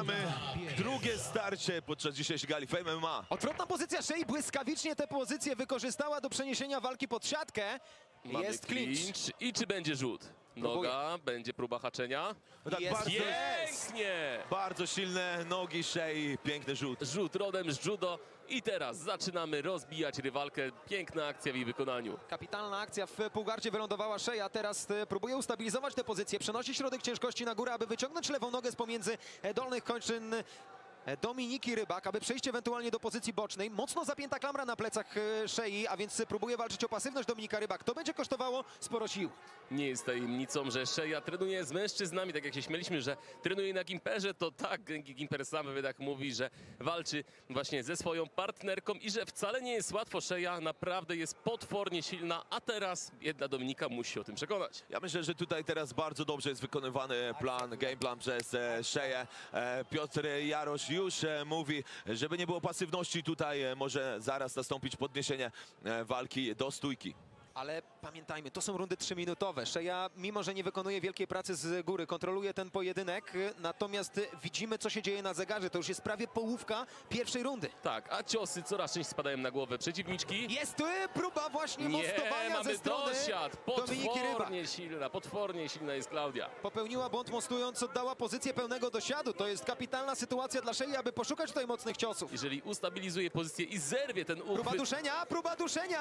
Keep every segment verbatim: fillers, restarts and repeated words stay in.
mamy drugie starcie podczas dzisiejszej gali Fame M M A. Odwrotna pozycja Shea błyskawicznie tę pozycję wykorzystała do przeniesienia walki pod siatkę. Mamy Jest clinch. I czy będzie rzut? Noga, będzie próba haczenia. No tak, Jest. bardzo, Pięknie! bardzo silne nogi Shea, piękny rzut. Rzut rodem z judo i teraz zaczynamy rozbijać rywalkę. Piękna akcja w jej wykonaniu. Kapitalna akcja w półgardzie wylądowała Shea. Teraz e, próbuje ustabilizować tę pozycję. Przenosi środek ciężkości na górę, aby wyciągnąć lewą nogę z pomiędzy e, dolnych kończyn e, Dominiki Rybak, aby przejść ewentualnie do pozycji bocznej. Mocno zapięta klamra na plecach e, Shei, a więc próbuje walczyć o pasywność Dominika Rybak. To będzie kosztowało sporo sił. Nie jest tajemnicą, że Shea trenuje z mężczyznami, tak jak się śmieliśmy, że trenuje na Gimperze, to tak, Gimper sam wydak mówi, że walczy właśnie ze swoją partnerką i że wcale nie jest łatwo. Shea naprawdę jest potwornie silna, a teraz jedna Dominika musi się o tym przekonać. Ja myślę, że tutaj teraz bardzo dobrze jest wykonywany plan, game plan przez e, Sheę. E, Piotr Jarosz już e, mówi, żeby nie było pasywności tutaj, e, może zaraz nastąpić podniesienie e, walki do stójki. Ale pamiętajmy, to są rundy trzyminutowe. Shea, mimo że nie wykonuje wielkiej pracy z góry, kontroluje ten pojedynek, natomiast widzimy, co się dzieje na zegarze. To już jest prawie połówka pierwszej rundy. Tak, a ciosy coraz częściej spadają na głowę przeciwniczki. Jest tu próba właśnie Nie, mostowania mamy ze strony dosiad. Dominiki Rybak. Potwornie silna, potwornie silna jest Klaudia. Popełniła błąd mostując, oddała pozycję pełnego dosiadu. To jest kapitalna sytuacja dla Shei, aby poszukać tutaj mocnych ciosów. Jeżeli ustabilizuje pozycję i zerwie ten uchwyt... Próba duszenia, próba duszenia!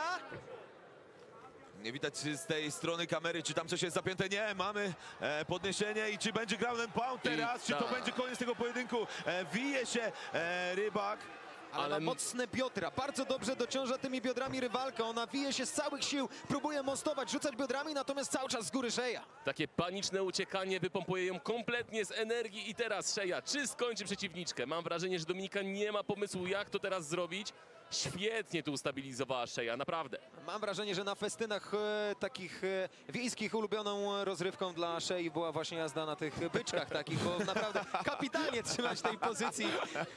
Nie widać z tej strony kamery, czy tam coś jest zapięte. Nie, mamy e, podniesienie i czy będzie ground and pound teraz, I czy to tak. będzie koniec tego pojedynku. E, wije się e, Rybak. Ale, Ale- ma mocne biodra, bardzo dobrze dociąża tymi biodrami rywalkę. Ona wije się z całych sił, próbuje mostować, rzucać biodrami, natomiast cały czas z góry Shea. Takie paniczne uciekanie wypompuje ją kompletnie z energii i teraz Shea, czy skończy przeciwniczkę? Mam wrażenie, że Dominika nie ma pomysłu, jak to teraz zrobić. Świetnie tu ustabilizowała Shea, naprawdę. Mam wrażenie, że na festynach e, takich e, wiejskich ulubioną rozrywką dla Shei była właśnie jazda na tych byczkach takich, bo naprawdę kapitalnie trzymać tej pozycji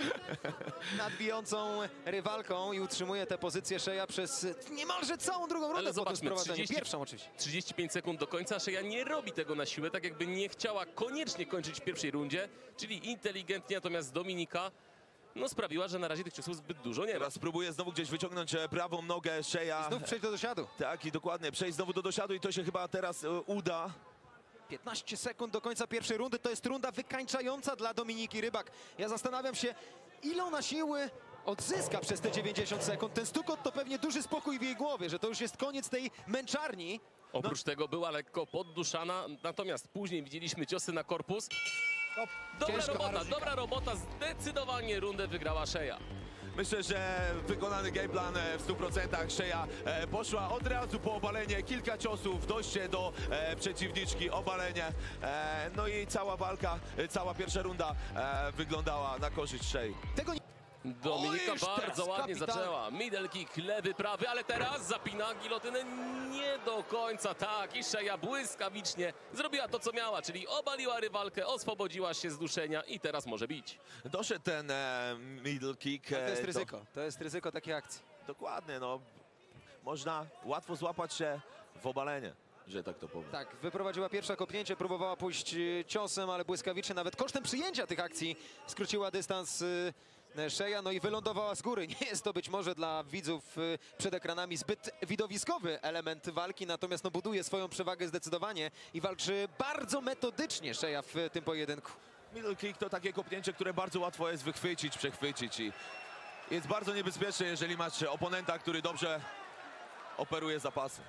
nad bijącą rywalką i utrzymuje tę pozycję Shea przez niemalże całą drugą rundę Ale po tym zobaczmy, sprowadzeniu. trzydzieści Pierwszą oczywiście. trzydzieści pięć sekund do końca. Shea nie robi tego na siłę, tak jakby nie chciała koniecznie kończyć w pierwszej rundzie, czyli inteligentnie, natomiast Dominika no, sprawiła, że na razie tych ciosów zbyt dużo nie ma. Teraz próbuje znowu gdzieś wyciągnąć e, prawą nogę Shea. Znów przejść do dosiadu. Tak, i dokładnie, przejść znowu do dosiadu i to się chyba teraz e, uda. piętnaście sekund do końca pierwszej rundy. To jest runda wykańczająca dla Dominiki Rybak. Ja zastanawiam się, ile ona siły odzyska przez te dziewięćdziesiąt sekund. Ten stukot to pewnie duży spokój w jej głowie, że to już jest koniec tej męczarni. Oprócz tego była lekko podduszana, natomiast później widzieliśmy ciosy na korpus. Dobra Ciężko. robota, dobra robota, zdecydowanie rundę wygrała Shea. Myślę, że wykonany game plan e, w stu procentach. Shea e, poszła od razu po obalenie, kilka ciosów, dojście do e, przeciwniczki, obalenie. E, no i cała walka, e, cała pierwsza runda e, wyglądała na korzyść Shea. Tego nie... Dominika O, już bardzo teraz ładnie kapitalnie. zaczęła. Middle kick, lewy, prawy, ale teraz zapina gilotynę nie do końca. Tak, i Shea błyskawicznie zrobiła to, co miała, czyli obaliła rywalkę, oswobodziła się z duszenia i teraz może bić. Doszedł ten e, middle kick. To jest e, ryzyko, to jest ryzyko takiej akcji. Dokładnie, no. Można łatwo złapać się w obalenie, że tak to powiem. Tak, wyprowadziła pierwsze kopnięcie, próbowała pójść e, ciosem, ale błyskawicznie nawet kosztem przyjęcia tych akcji skróciła dystans e, Shea, no i wylądowała z góry. Nie jest to być może dla widzów e, przed ekranami zbyt widowiskowy element walki, natomiast no, buduje swoją przewagę zdecydowanie i walczy bardzo metodycznie Shea w e, tym pojedynku. Middle kick to takie kopnięcie, które bardzo łatwo jest wychwycić, przechwycić i jest bardzo niebezpieczne, jeżeli masz oponenta, który dobrze operuje zapasy.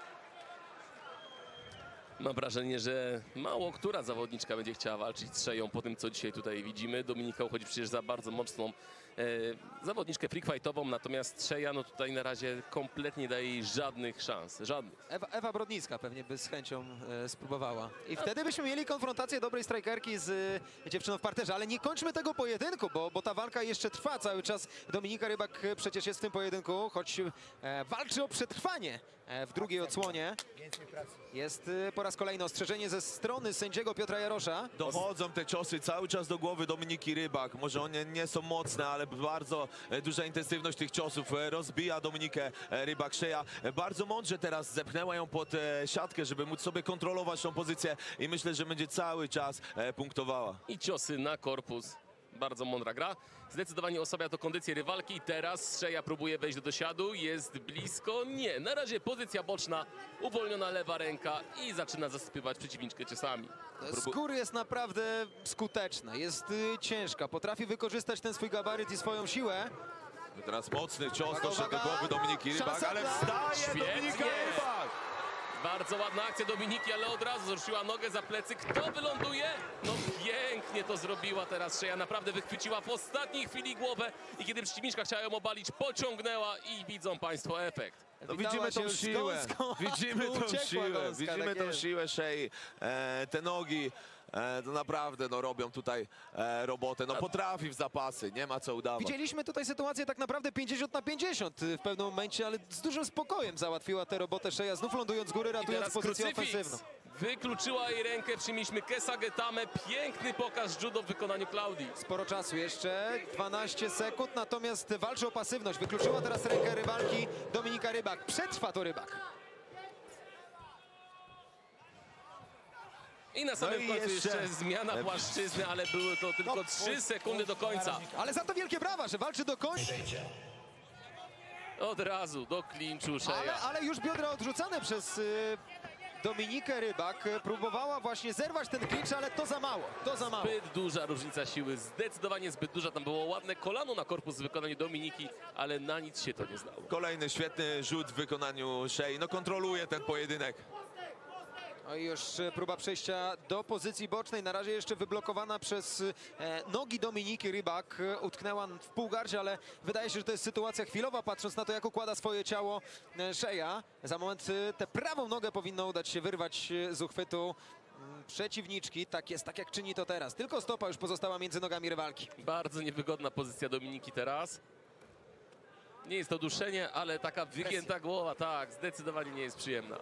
Mam wrażenie, że mało która zawodniczka będzie chciała walczyć z Sheą po tym, co dzisiaj tutaj widzimy. Dominika uchodzi przecież za bardzo mocną e, zawodniczkę freakfightową, natomiast Shea no tutaj na razie kompletnie nie daje jej żadnych szans, żadnych. Ewa, Ewa Brodnicka pewnie by z chęcią e, spróbowała. I wtedy byśmy mieli konfrontację dobrej strajkerki z e, dziewczyną w parterze, ale nie kończmy tego pojedynku, bo, bo ta walka jeszcze trwa cały czas. Dominika Rybak e, przecież jest w tym pojedynku, choć e, walczy o przetrwanie e, w drugiej odsłonie. Jest e, po raz kolejny ostrzeżenie ze strony sędziego Piotra Jarosza. Dochodzą te ciosy cały czas do głowy Dominiki Rybak. Może one nie są mocne, ale bardzo e, duża intensywność tych ciosów e, rozbija Dominikę e, Rybak. Shea e, bardzo mądrze teraz zepchnęła ją pod e, siatkę, żeby móc sobie kontrolować tą pozycję i myślę, że będzie cały czas e, punktowała. I ciosy na korpus. bardzo mądra gra. Zdecydowanie osłabia to kondycję rywalki i teraz Shea próbuje wejść do dosiadu, jest blisko, nie. Na razie pozycja boczna, uwolniona lewa ręka i zaczyna zasypywać przeciwniczkę ciosami. Z góry jest naprawdę skuteczna, jest y, ciężka, potrafi wykorzystać ten swój gabaryt i swoją siłę. No teraz mocny cios Uwaga, doszedł do uwaga. głowy Dominiki Rybak, Szansa ale dla- wstaje Świetnie. Dominika Rybak! Bardzo ładna akcja Dominiki, ale od razu zrzuciła nogę za plecy. Kto wyląduje? No pięknie to zrobiła teraz Shea. Naprawdę wychwyciła w ostatniej chwili głowę i kiedy przeciwniczka chciała ją obalić, pociągnęła i widzą państwo efekt. No Witała widzimy się tą już z siłę, gąską, a widzimy tu tą uciekła siłę, gąska, widzimy tak tą jest. siłę Shei, e, te nogi, e, to naprawdę no, robią tutaj e, robotę, no potrafi w zapasy, nie ma co udawać. Widzieliśmy tutaj sytuację tak naprawdę pięćdziesiąt na pięćdziesiąt w pewnym momencie, ale z dużym spokojem załatwiła tę robotę Shea, znów lądując z góry, I ratując teraz pozycję krucyfiks. ofensywną. Wykluczyła jej rękę, przyjmijmy Kesa Getamę. Piękny pokaz judo w wykonaniu Klaudii. Sporo czasu jeszcze, dwanaście sekund, natomiast walczy o pasywność. Wykluczyła teraz rękę rywalki Dominika Rybak. Przetrwa to Rybak. I na samym i końcu jeszcze... jeszcze zmiana płaszczyzny, ale były to tylko trzy sekundy do końca. Ale za to wielkie brawa, że walczy do końca. Od razu do klinczu Ale, Shea. ale już biodra odrzucane przez y, Dominikę Rybak. Próbowała właśnie zerwać ten klincz, ale to za mało, to za mało. Zbyt duża różnica siły, zdecydowanie zbyt duża. Tam było ładne kolano na korpus w wykonaniu Dominiki, ale na nic się to nie zdało. Kolejny świetny rzut w wykonaniu Shei, no kontroluje ten pojedynek. No i już e, próba przejścia do pozycji bocznej, na razie jeszcze wyblokowana przez e, nogi Dominiki Rybak. E, Utknęła w półgardzie, ale wydaje się, że to jest sytuacja chwilowa, patrząc na to, jak układa swoje ciało e, Shea. Za moment e, tę prawą nogę powinno udać się wyrwać e, z uchwytu mm, przeciwniczki. Tak jest, tak jak czyni to teraz. Tylko stopa już pozostała między nogami rywalki. Bardzo niewygodna pozycja Dominiki teraz. Nie jest to duszenie, ale taka wygięta głowa, tak, zdecydowanie nie jest przyjemna.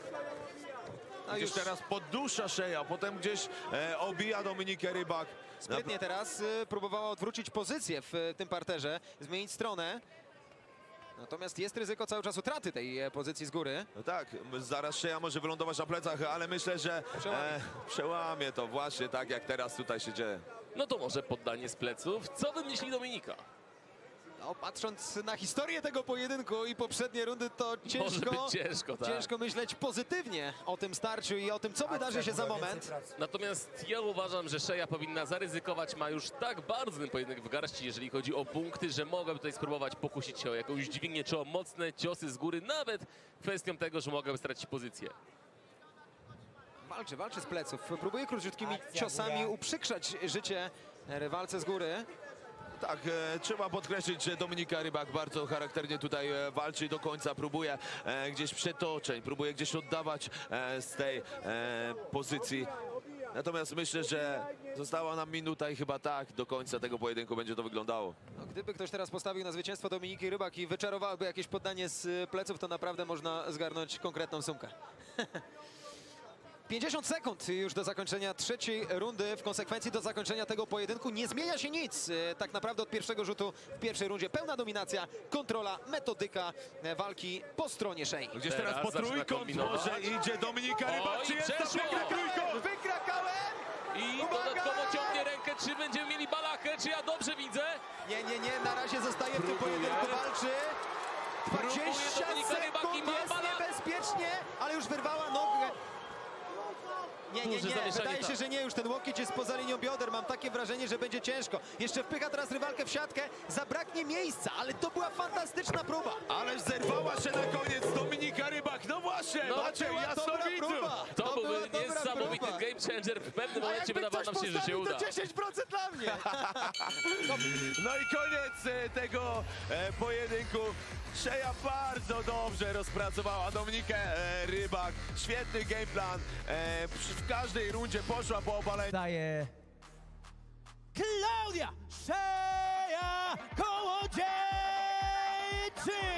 A Gdzieś już teraz poddusza Shea, potem gdzieś e, obija Dominikę Rybak. sprytnie teraz e, próbowała odwrócić pozycję w e, tym parterze, zmienić stronę. Natomiast jest ryzyko cały czas utraty tej e, pozycji z góry. No tak, m- zaraz Shea może wylądować na plecach, ale myślę, że Przełamie. e, przełamie to właśnie tak, jak teraz tutaj się dzieje. No to może poddanie z pleców. Co wymyśli Dominika? No, patrząc na historię tego pojedynku i poprzednie rundy, to ciężko, być ciężko, tak. ciężko myśleć pozytywnie o tym starciu i o tym, co wydarzy się za moment. Natomiast ja uważam, że Shea powinna zaryzykować. Ma już tak bardzo ten pojedynek w garści, jeżeli chodzi o punkty, że mogłaby tutaj spróbować pokusić się o jakąś dźwignię czy o mocne ciosy z góry, nawet kwestią tego, że mogłaby stracić pozycję. Walczy, walczy z pleców, próbuje króciutkimi ciosami uprzykrzać życie rywalce z góry. Tak, e, trzeba podkreślić, że Dominika Rybak bardzo charakternie tutaj e, walczy do końca, próbuje e, gdzieś przetoczeń, próbuje gdzieś oddawać e, z tej e, pozycji. Natomiast myślę, że została nam minuta i chyba tak do końca tego pojedynku będzie to wyglądało. No, gdyby ktoś teraz postawił na zwycięstwo Dominiki Rybak i wyczarowałby jakieś poddanie z pleców, to naprawdę można zgarnąć konkretną sumkę. pięćdziesiąt sekund już do zakończenia trzeciej rundy. W konsekwencji do zakończenia tego pojedynku nie zmienia się nic. E, Tak naprawdę od pierwszego rzutu w pierwszej rundzie pełna dominacja, kontrola, metodyka e, walki po stronie Shei. Gdzieś teraz, Teraz po zaczyna trójkąt kombinować. może idzie Dominika Rybak, Oj, czy jest przeszło! tam trójkąt? Wykrakałem! I Uwaga! dodatkowo ciągnie rękę, czy będziemy mieli balachę, czy ja dobrze widzę? Nie, nie, nie, na razie zostaje w tym Próbuje. pojedynku, walczy. dwadzieścia Dominika Rybak i sekund, ma jest bala- niebezpiecznie, ale już wyrwała nogę. Nie, nie, Duże nie, zamieszanie wydaje się, tam. że nie, już ten łokieć jest poza linią bioder, mam takie wrażenie, że będzie ciężko. Jeszcze wpycha teraz rywalkę w siatkę, zabraknie miejsca, ale to była fantastyczna próba. Ależ zerwała się na koniec Dominika Rybak, no właśnie, No, macie była dobra jasnowidzu. próba. To, To była byłby dobra niesamowity próba. game changer. W pewnym A momencie jakby wydawało ktoś nam się, że się postawił, uda. to dziesięć procent dla mnie. No i koniec e, tego e, pojedynku. Shea bardzo dobrze rozpracowała Dominikę e, Rybak. Świetny game plan. E, przy, w każdej rundzie poszła po obaleniu. daje Klaudia Shea Kołodziejczyk!